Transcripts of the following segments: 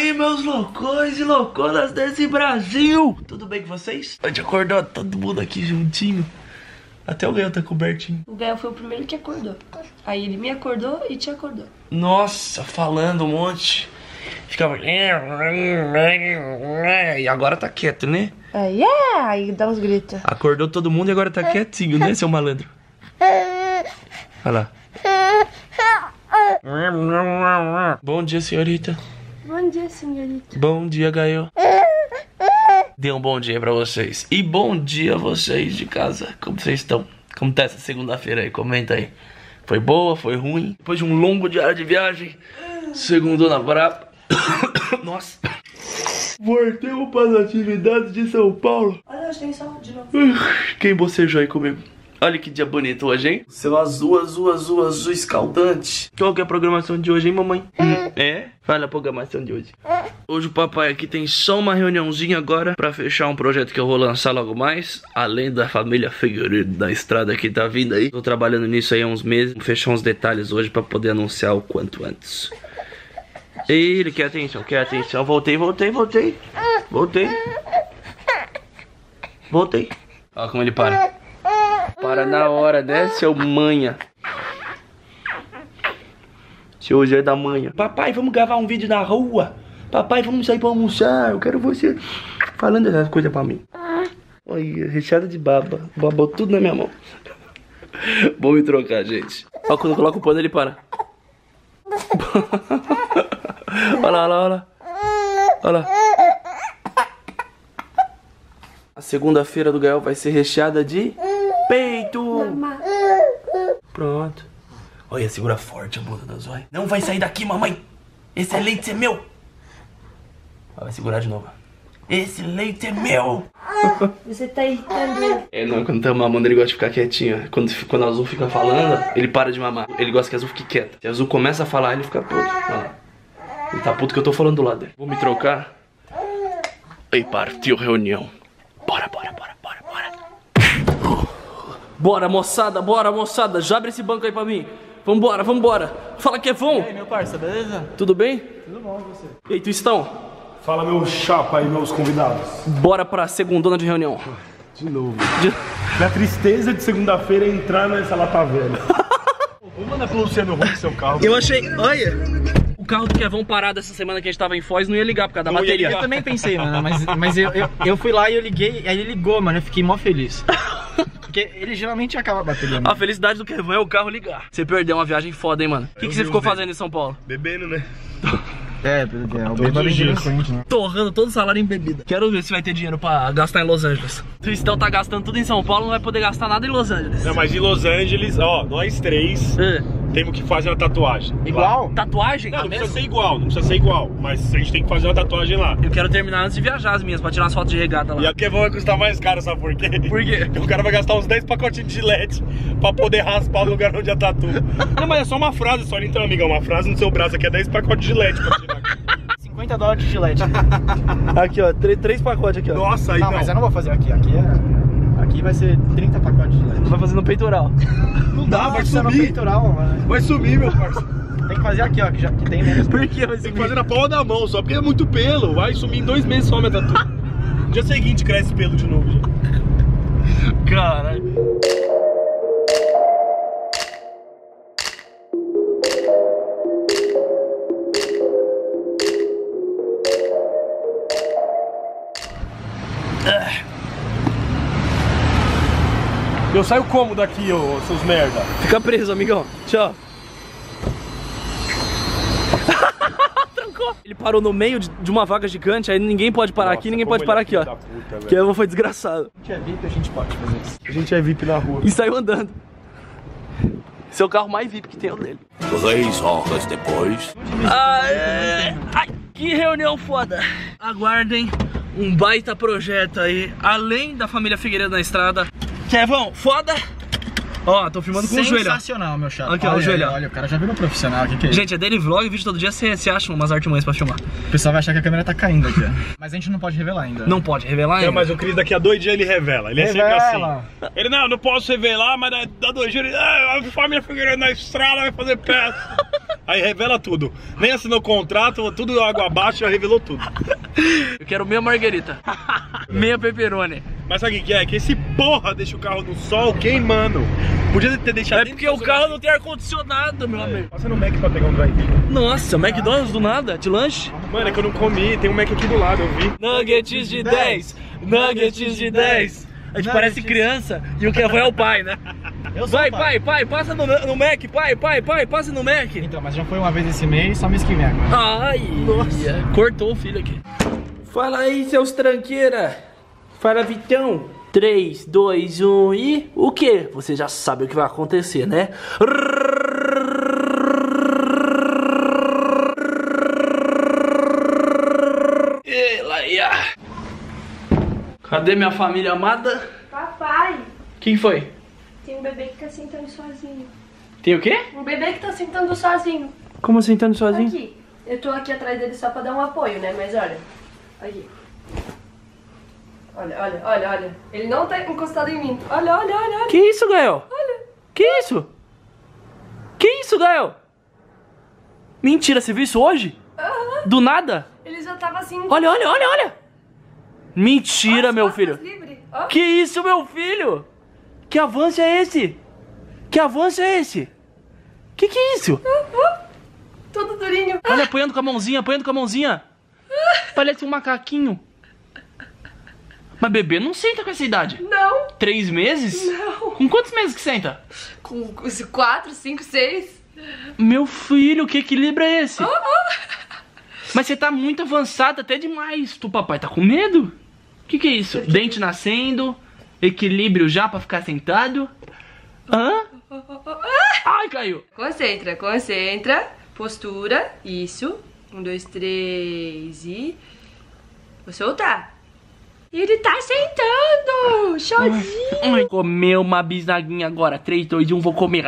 aí, meus loucões e louconas desse Brasil? Tudo bem com vocês? A gente acordou todo mundo aqui juntinho. Até o Gael tá cobertinho. O Gael foi o primeiro que acordou. Aí ele me acordou e te acordou. Nossa, falando um monte. Ficava... E agora tá quieto, né? Aí dá uns gritos. Acordou todo mundo e agora tá quietinho, né, seu malandro? Olha lá. Bom dia, senhorita. Bom dia, senhorita. Bom dia, Gael. Dê um bom dia pra vocês. E bom dia a vocês de casa. Como vocês estão? Como tá essa segunda-feira aí? Comenta aí. Foi boa? Foi ruim? Depois de um longo diário de viagem, segundou na braba. Nossa. Voltemos para as atividades de São Paulo. Olha, tem sol de novo. Quem bocejou aí comigo? Olha que dia bonito hoje, hein? Céu azul, azul, azul, azul escaldante. Qual que é a programação de hoje, hein, mamãe? É? Fala a programação de hoje. Hoje o papai aqui tem só uma reuniãozinha agora pra fechar um projeto que eu vou lançar logo mais. Além da família Figueiredo da estrada que tá vindo aí. Tô trabalhando nisso aí há uns meses. Vou fechar uns detalhes hoje pra poder anunciar o quanto antes. Ei, ele quer atenção, quer atenção. Voltei. Voltei. Olha como ele para. Para na hora, né, seu manha? Seu Zé da manha. Papai, vamos gravar um vídeo na rua. Papai, vamos sair pra almoçar. Eu quero você falando essas coisas pra mim. Olha, recheada de baba. Babou tudo na minha mão. Vou me trocar, gente. Ó, quando eu coloco o pano, ele para. Olha lá. A segunda-feira do Gael vai ser recheada de peito. Pronto. Olha, segura forte a bunda da Zóia. Não vai sair daqui, mamãe. Esse leite é meu. Vai segurar de novo. Esse leite é meu. Você tá irritando ele. É, não, quando tá mamando ele gosta de ficar quietinho. Quando a Azul fica falando, ele para de mamar. Ele gosta que a Azul fique quieta. Se a Azul começa a falar, ele fica puto. Olha lá. Ele tá puto que eu tô falando do lado dele. Vou me trocar. E partiu reunião. Bora. Bora, moçada. Já abre esse banco aí pra mim. Vambora. Fala que é bom. E aí, meu parça, beleza? Tudo bem? Tudo bom, e você? E aí, Twistão? Fala, meu chapa e meus convidados. Bora pra segundona de reunião. De novo. Minha tristeza de segunda-feira é entrar nessa lata velha. Vou mandar pro Luciano Huck seu carro. Eu achei... Olha... O carro do Kevão parado essa semana que a gente tava em Foz não ia ligar por causa da bateria. Eu também pensei, mano, mas eu fui lá e eu liguei, aí ele ligou, mano, eu fiquei mó feliz. Porque ele geralmente acaba a bateria, mano. A felicidade do Kevão é o carro ligar. Você perdeu uma viagem foda, hein, mano? O que você ficou fazendo em São Paulo? Bebendo, né? O bêbado delinquente, né? Torrando todo o salário em bebida. Quero ver se vai ter dinheiro pra gastar em Los Angeles. O Twistão tá gastando tudo em São Paulo, não vai poder gastar nada em Los Angeles. Não, mas em Los Angeles, ó, nós três temos que fazer uma tatuagem. Igual? Tatuagem? Não precisa ser igual, mas a gente tem que fazer uma tatuagem lá. Eu quero terminar antes de viajar as minhas, pra tirar as fotos de regata lá. E a Kevão vai custar mais caro, sabe por quê? Por quê? Porque o cara vai gastar uns 10 pacotinhos de Gillette pra poder raspar o lugar onde é tatu. Não, mas é só uma frase só, então, amigão, uma frase no seu braço aqui é 10 pacotes de Gillette pra tirar. $50 de Gillette. Aqui, ó, 3 pacotes aqui, ó. Nossa, aí Não, mas eu não vou fazer aqui. Aqui vai ser 30 pacotes de Gillette. Vai fazer no peitoral. Não dá, vai No sumir. peitoral, mano. Vai sumir, meu parceiro. Tem que fazer aqui, ó, que tem menos. Por que vai Tem que fazer na palma da mão só, porque é muito pelo. Vai sumir em 2 meses só minha tatu. No dia seguinte cresce pelo de novo. Caralho. Eu saio como daqui, ô, seus merda? Fica preso, amigão. Tchau. Trancou. Ele parou no meio de uma vaga gigante, aí ninguém pode parar aqui, ninguém pode parar aqui, ó. Que eu foi desgraçado. A gente é VIP, a gente pode fazer isso. A gente é VIP na rua. E saiu andando. Seu carro mais VIP que tem é o dele. 3 horas depois. Ai, que reunião foda. Aguardem um baita projeto aí, além da família Figueiredo na estrada. Kevão, foda. Ó, tô filmando com o joelho. Sensacional, meu chapa. Aqui, ó, o joelho. Olha, o cara já virou profissional. Que é isso? Gente, é dele vlog, vídeo todo dia, você acha umas artimanhas pra filmar. O pessoal vai achar que a câmera tá caindo aqui, ó. Mas a gente não pode revelar ainda. Não pode revelar ainda? Não, mas o Cris daqui a 2 dias ele revela. Ele é sempre Revela. assim. Ele, não posso revelar, mas dá 2 dias ele... a família Figueiredo na estrada vai fazer peça. aí revela tudo. Nem assinou contrato, tudo água abaixo, já revelou tudo. Eu quero meia marguerita. Meia pepperoni. Mas sabe o que é? Que esse porra deixa o carro no sol queimando. Podia ter deixado... É porque o carro não tem ar-condicionado, meu amigo. Passa no Mac pra pegar um drive-in. Nossa, McDonald's do nada, de lanche? Mano, é que eu não comi, tem um Mac aqui do lado, eu vi. Nuggets de 10, nuggets de 10. A gente parece criança e o que é o pai, né? Vai, pai, passa no Mac, pai, passa no Mac. Então, mas já foi uma vez esse mês, só mês que vem agora. Ai, nossa, cortou o filho aqui. Fala aí, seus tranqueira. Fala, Vitão. 3, 2, 1 e... O quê? Você já sabe o que vai acontecer, né? Cadê minha família amada? Papai, Quem foi? tem um bebê que tá sentando sozinho. Tem o quê? Um bebê que tá sentando sozinho. Como sentando sozinho? Aqui. Eu tô aqui atrás dele só pra dar um apoio, né? Mas olha. Aqui. Olha. Ele não tá encostado em mim. Olha. Que isso, Gael? Olha. Que isso? Que isso, Gael? Mentira, você viu isso hoje? Do nada? Ele já tava assim. Olha. Mentira, meu filho. Livre. Ó. Que isso, meu filho? Que avanço é esse? Que avanço é esse? Que é isso? Todo durinho. Olha, apoiando com a mãozinha. Parece um macaquinho. Mas bebê não senta com essa idade. Não. 3 meses? Não. Com quantos meses que senta? Com 4, 5, 6. Meu filho, que equilíbrio é esse? Mas você tá muito avançado, até demais. Tu, papai, tá com medo? Que é isso? Dente nascendo, equilíbrio já pra ficar sentado. Hã? Ai, caiu. Concentra. Postura. Isso. 1, 2, 3 e... Vou soltar. E ele tá sentando. Sozinho. Ai, comer uma bisnaguinha agora. 3, 2, 1, vou comer.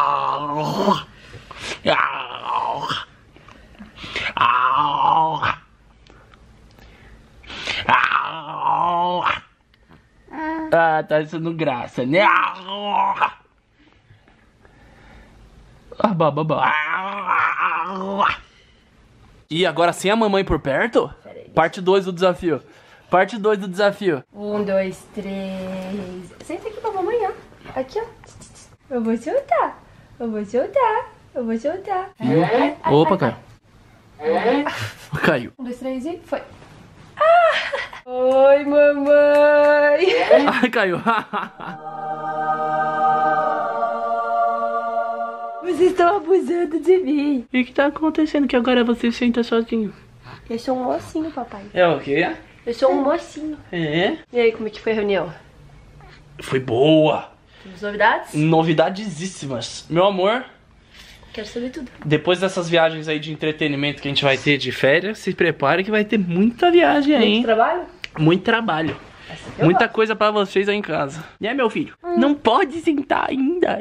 Ah, tá sendo graça, né? E agora sem a mamãe por perto? Parte 2 do desafio. 1, 2, 3. Senta aqui pra mamãe, ó. Aqui, ó. Eu vou soltar. Opa, caiu. Caiu. 1, 2, 3 e foi. Oi, mamãe. Ai, caiu. Vocês estão abusando de mim. E o que tá acontecendo que agora você senta sozinho? Eu sou um mocinho, papai. É o quê? Eu sou um mocinho. É? E aí, como é que foi a reunião? Foi boa. Temos novidades? Novidadíssimas. Meu amor, Quero saber tudo. depois dessas viagens aí de entretenimento que a gente vai ter de férias, se prepare que vai ter muita viagem aí, Muito hein? trabalho? Muito trabalho. Muita coisa pra vocês aí em casa. Né, meu filho? Não pode sentar ainda.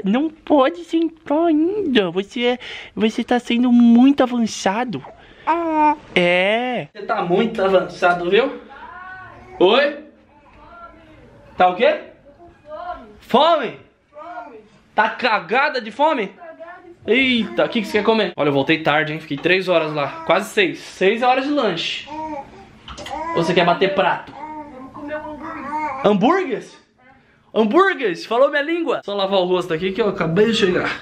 Você tá sendo muito avançado. É. Você tá muito avançado, viu? Oi? Tá o quê? Fome? Tá cagada de fome? Eita, o que você quer comer? Olha, eu voltei tarde, hein? Fiquei 3 horas lá. Quase 6. 6 horas de lanche. Ou você quer bater prato? Vamos comer um hambúrguer. Hambúrgueres? Hambúrgueres? Falou minha língua. Só lavar o rosto aqui que eu acabei de chegar.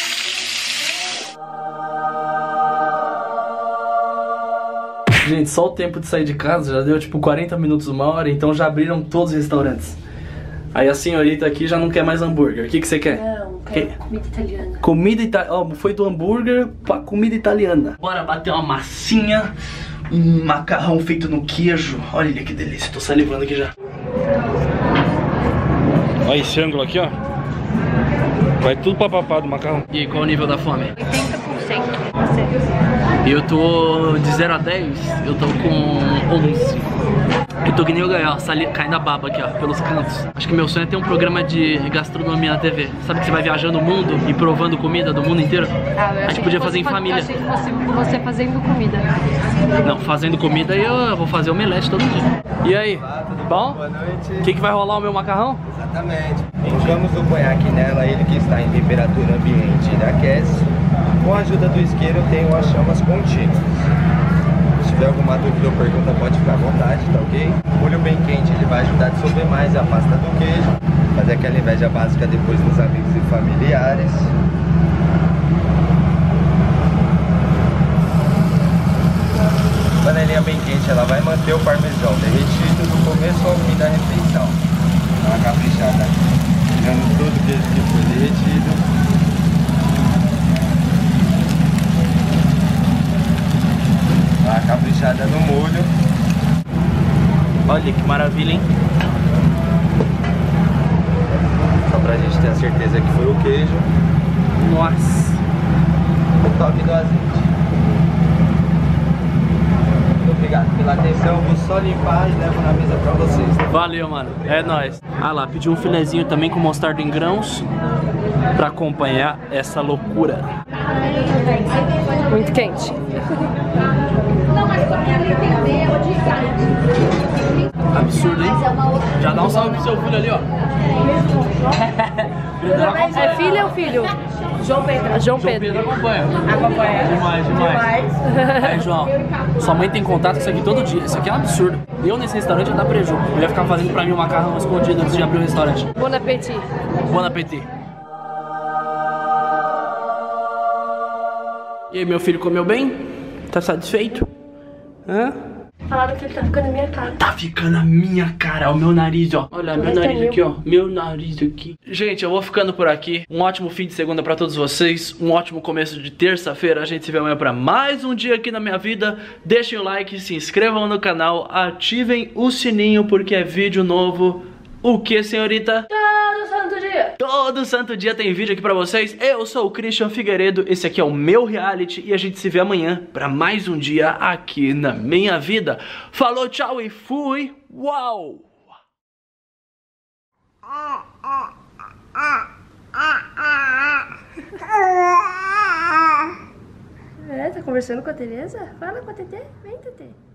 Gente, só o tempo de sair de casa já deu tipo 40 minutos, 1 hora, então já abriram todos os restaurantes. Aí a senhorita aqui já não quer mais hambúrguer. O que você quer? Não, quero comida italiana. Comida italiana. Ó, foi do hambúrguer pra comida italiana. Bora bater uma massinha, um macarrão feito no queijo. Olha que delícia, tô salivando aqui já. Olha esse ângulo aqui, ó. Vai tudo pra papá do macarrão. E qual o nível da fome? 80%. Você. Eu tô de 0 a 10, eu tô com 11. Eu tô que nem o Gael, caindo a baba aqui, ó, pelos cantos. Acho que meu sonho é ter um programa de gastronomia na TV. Sabe que você vai viajando o mundo e provando comida do mundo inteiro? A gente podia fazer em família. Eu achei que você fazendo comida. Não, fazendo comida eu vou fazer omelete todo dia. E aí? Bom? Boa noite. O que vai rolar o meu macarrão? Exatamente. Enchemos o conhaque nela, ele que está em temperatura ambiente, ele aquece. Com a ajuda do isqueiro eu tenho as chamas contínuas. Se tiver alguma dúvida ou pergunta pode ficar à vontade, tá ok? Molho bem quente ele vai ajudar a dissolver mais a pasta do queijo, fazer aquela inveja básica depois nos amigos e familiares. Panelinha bem quente, ela vai manter o parmesão derretido do começo ao fim da refeição. Dá uma caprichada, tirando todo o queijo que foi derretido. Dá uma caprichada no molho. Olha que maravilha, hein? Só pra gente ter a certeza que foi o queijo. Nossa. O toque do azeite. Obrigado pela atenção, vou só limpar e levo na mesa pra vocês. Valeu, mano. É nóis. Ah lá, pedi um filezinho também com mostarda em grãos pra acompanhar essa loucura. Muito quente. Absurdo, hein? Já dá um salve pro seu filho ali, ó. É filha ou filho? João Pedro. João Pedro acompanha. Acompanha. Demais. É, João, sua mãe tem contato com isso aqui todo dia. Isso aqui é um absurdo. Eu nesse restaurante ia dar prejuízo. Eu ia ficar fazendo pra mim um macarrão escondido antes de abrir o restaurante. Bon appétit. Bon appétit. E aí, meu filho comeu bem? Tá satisfeito? Hã? Falaram que ele tá ficando na minha cara. Tá ficando na minha cara, o meu nariz, ó. Olha, meu nariz aqui, ó. Meu nariz aqui. Gente, eu vou ficando por aqui. Um ótimo fim de segunda pra todos vocês. Um ótimo começo de terça-feira. A gente se vê amanhã pra mais um dia aqui na minha vida. Deixem o like, se inscrevam no canal, ativem o sininho porque é vídeo novo. O que, senhorita? Todo santo dia. Todo santo dia tem vídeo aqui pra vocês. Eu sou o Christian Figueiredo, esse aqui é o meu reality e a gente se vê amanhã pra mais um dia aqui na minha vida. Falou, tchau e fui. Uau! É, tá conversando com a Tereza? Fala com a Tetê. Vem, Tetê.